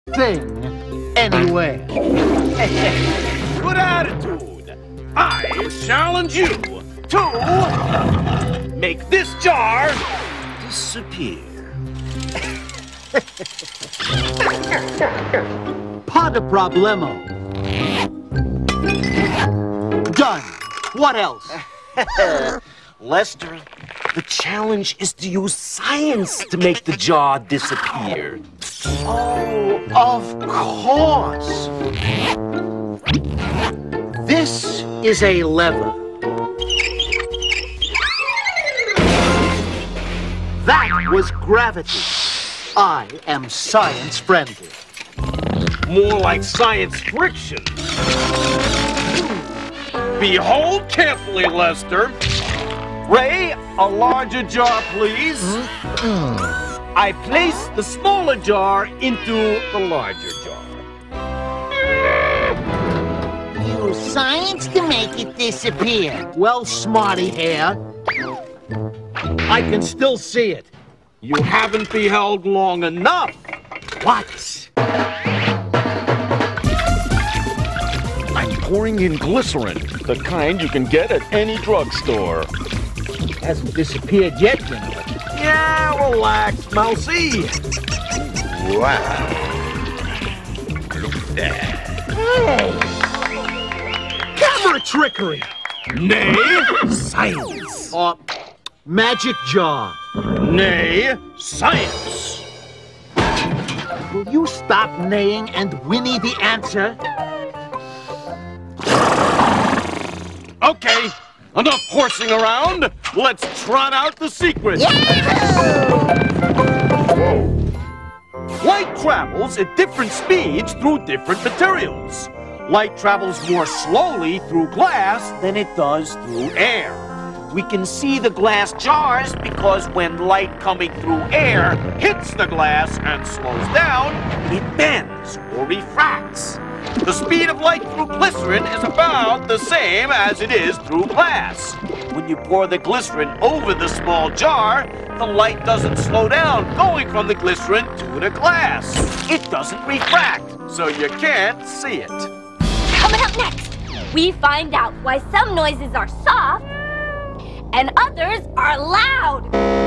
thing anywhere. Good attitude. I challenge you to make this jar disappear. Pas de problemo. Done. What else? Lester, the challenge is to use science to make the jar disappear. Oh, of course. This is a lever. That was gravity. I am science-friendly. More like science friction. Behold carefully, Lester. Ray, a larger jar, please. I place the smaller jar into the larger jar. Use science to make it disappear. Well, smarty hair, I can still see it. You haven't beheld long enough. What? I'm pouring in glycerin, the kind you can get at any drugstore. It hasn't disappeared yet, you know. Yeah, relax, Mousy. Wow. Look at that. Camera trickery! Nay, science. Magic jar. Nay, science. Will you stop neighing and whinny the answer? Okay, enough horsing around. Let's trot out the secret. Light travels at different speeds through different materials. Light travels more slowly through glass than it does through air. We can see the glass jars because when light coming through air hits the glass and slows down, it bends or refracts. The speed of light through glycerin is about the same as it is through glass. When you pour the glycerin over the small jar, the light doesn't slow down going from the glycerin to the glass. It doesn't refract, so you can't see it. Coming up next, we find out why some noises are soft and others are loud.